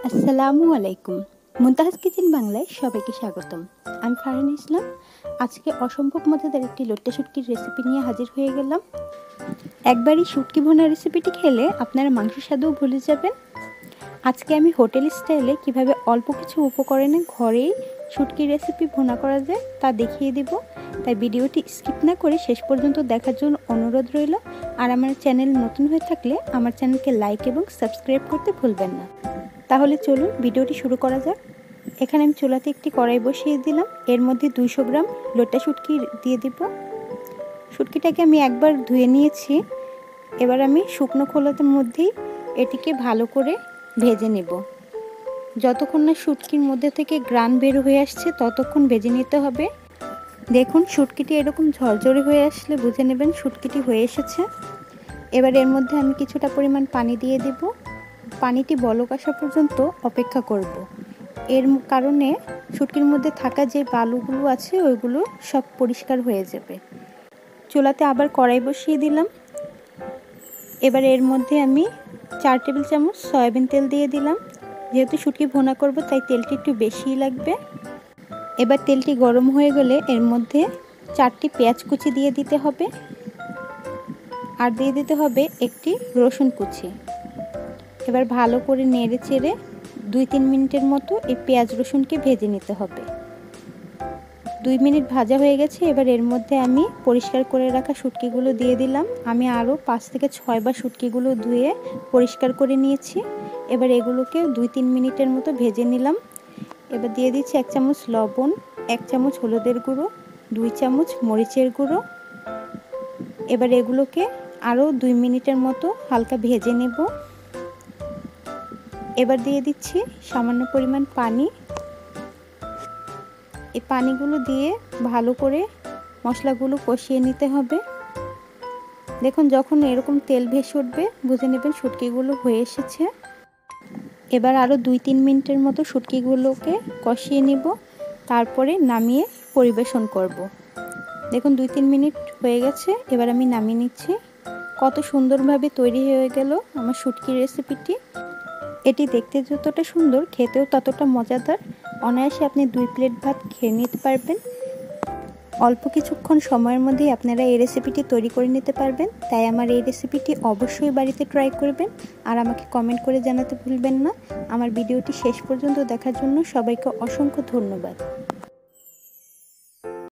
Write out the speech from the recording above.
আসসালামু আলাইকুম। মুনতাহাজ কিচেন বাংলায় সবাইকে স্বাগতম। আমি ফারহান ইসলাম। আজকে অসম্ভব মজাদার একটি লট্টা শুটকির রেসিপি নিয়ে হাজির হয়ে গেলাম। একবারই শুটকি ভুনা রেসিপিটি খেলে আপনারা মাংসের স্বাদও ভুলে যাবেন। আজকে আমি হোটেল স্টাইলে কিভাবে অল্প কিছু উপকরণে ঘরেই শুটকির রেসিপি ভুনা করা যায় তা দেখিয়ে দেব। তাই ভিডিওটি স্কিপ না করে শেষ পর্যন্ত দেখার জন্য অনুরোধ রইল। আর আমার চ্যানেল নতুন হয়ে থাকলে আমার চ্যানেলকে লাইক এবং সাবস্ক্রাইব করতে ভুলবেন না। তাহলে চলুন ভিডিওটি শুরু করা যাক। এখানে আমি চুলাতে একটি কড়াই বসিয়ে দিলাম। এর মধ্যে 200 গ্রাম লট্টা শুটকি দিয়ে দিব। শুটকিটাকে আমি একবার ধুয়ে নিয়েছি। এবার আমি শুকনো খোলার মধ্যেই এটিকে ভালো করে ভেজে নেব। যতক্ষণ না শুটকির মধ্যে থেকে গ্রান বের হয়ে আসছে ততক্ষণ ভেজে নিতে হবে। দেখুন শুটকিটি এরকম ঝরঝরে হয়ে আসলে বুঝে নেবেন শুটকিটি হয়ে এসেছে। এবার এর মধ্যে আমি কিছুটা পরিমাণ পানি দিয়ে দেব। পানিটি বলক আসা পর্যন্ত অপেক্ষা করব। এর কারণে শুটকির মধ্যে থাকা যে বালুগুলো আছে ওইগুলো সব পরিষ্কার হয়ে যাবে। চুলাতে আবার কড়াই বসিয়ে দিলাম। এবার এর মধ্যে আমি 4 টেবিল চামচ সয়াবিন তেল দিয়ে দিলাম। যেহেতু শুটকি ভুনা করব তাই তেলটি একটু বেশিই লাগবে। এবার তেলটি গরম হয়ে গেলে এর মধ্যে 4টি পেঁয়াজ কুচি দিয়ে দিতে হবে। আর দিয়ে দিতে হবে একটি রসুন কুচি। এবার ভালো করে নেড়ে চেড়ে 2-3 মিনিটের মতো এই পেঁয়াজ রসুনকে ভেজে নিতে হবে। 2 মিনিট ভাজা হয়ে গেছে। এবার এর মধ্যে আমি পরিষ্কার করে রাখা শুটকিগুলো দিয়ে দিলাম। আমি আরও 5 থেকে 6 বার শুটকিগুলো ধুয়ে পরিষ্কার করে নিয়েছি। এবার এগুলোকে 2-3 মিনিটের মতো ভেজে নিলাম। এবার দিয়ে দিচ্ছি 1 চামচ লবণ, 1 চামচ হলুদের গুঁড়ো, 2 চামচ মরিচের গুঁড়ো। এবার এগুলোকে আরও 2 মিনিটের মতো হালকা ভেজে নেব। এবার দিয়ে দিচ্ছি সামান্য পরিমাণ পানি। এই পানিগুলো দিয়ে ভালো করে মশলাগুলো কষিয়ে নিতে হবে। দেখুন যখন এরকম তেল ভেসে উঠবে বুঝে নেবেন শুটকিগুলো হয়ে এসেছে। এবার আরও 2-3 মিনিটের মতো শুটকিগুলোকে কষিয়ে নিব, তারপরে নামিয়ে পরিবেশন করব। দেখুন 2-3 মিনিট হয়ে গেছে। এবার আমি নামিয়ে নিচ্ছি। কত সুন্দরভাবে তৈরি হয়ে গেল আমার শুটকির রেসিপিটি। এটি দেখতে যতটা সুন্দর খেতেও ততটা মজাদার। অনায়াসে আপনি 2 প্লেট ভাত খেয়ে নিতে পারবেন। অল্প কিছুক্ষণ সময়ের মধ্যেই আপনারা এই রেসিপিটি তৈরি করে নিতে পারবেন। তাই আমার এই রেসিপিটি অবশ্যই বাড়িতে ট্রাই করবেন আর আমাকে কমেন্ট করে জানাতে ভুলবেন না। আমার ভিডিওটি শেষ পর্যন্ত দেখার জন্য সবাইকে অসংখ্য ধন্যবাদ।